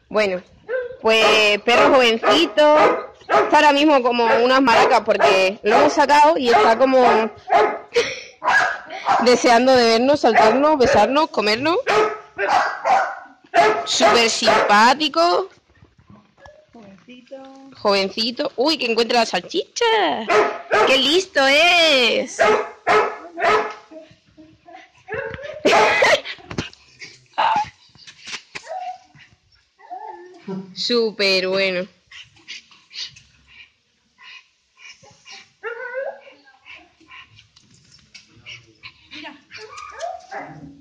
Bueno, pues perro jovencito. Está ahora mismo como unas maracas porque lo hemos sacado y está como deseando de vernos, saltarnos, besarnos, comernos. Súper simpático. Jovencito. Jovencito. Uy, que encuentra la salchicha. ¡Qué listo es! Súper bueno. Mira.